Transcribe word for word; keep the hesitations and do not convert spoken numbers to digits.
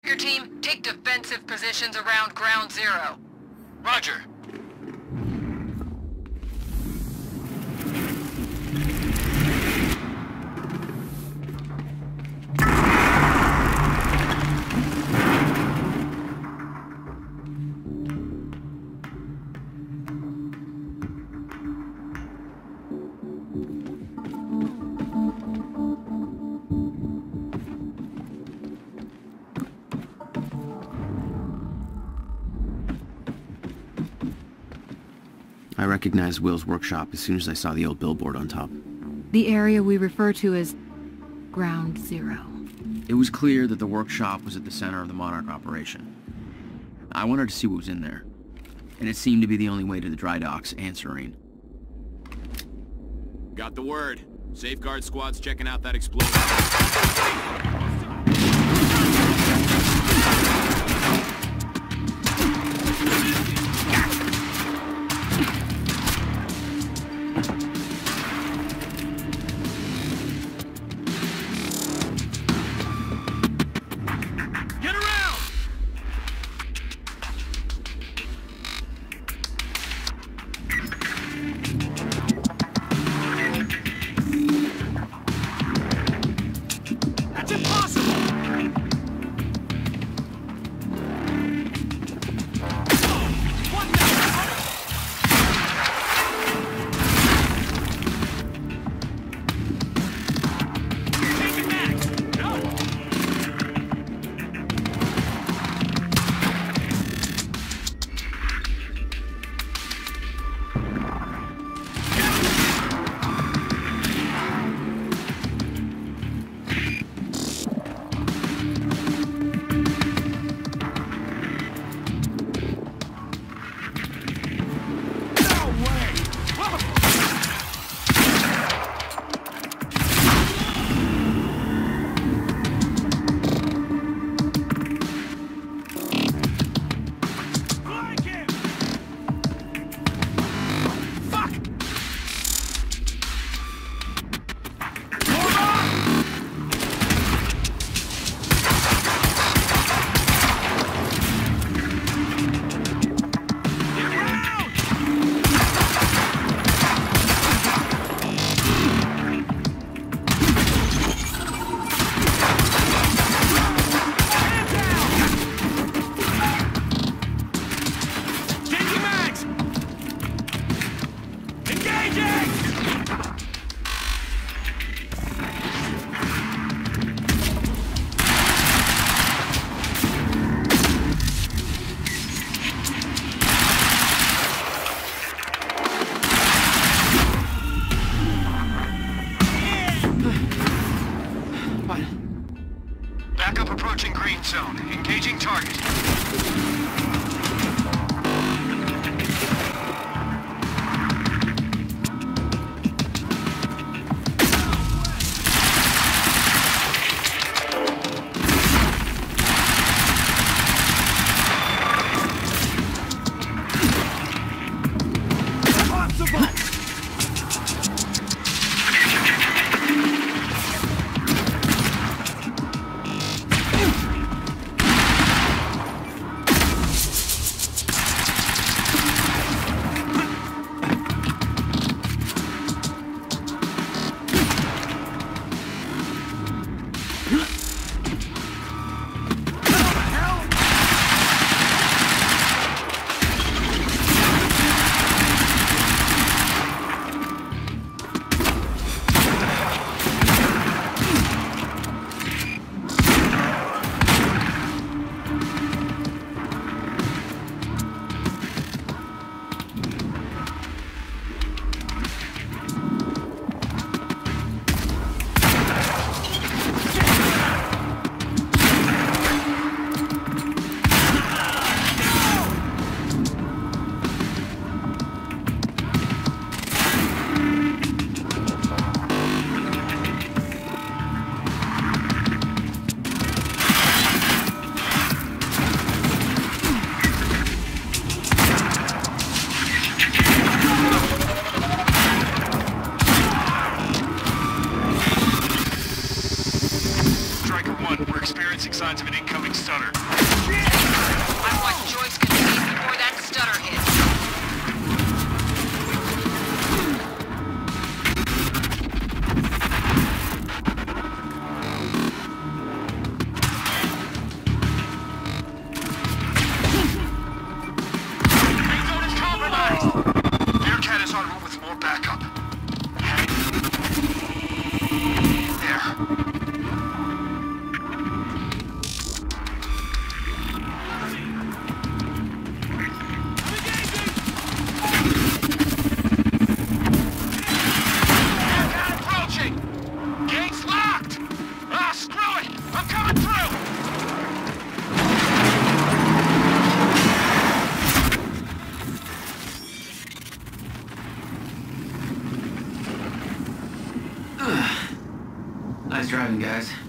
Your team, take defensive positions around Ground Zero. Roger. I recognized Will's workshop as soon as I saw the old billboard on top. The area we refer to as Ground Zero. It was clear that the workshop was at the center of the Monarch operation. I wanted to see what was in there, and it seemed to be the only way to the dry docks and Serene. Got the word. Safeguard squad's checking out that explosion. Backup approaching green zone. Engaging target. Striker one, we're experiencing signs of an incoming stutter. I want Joyce contained before that stutter hits. Nice driving, guys.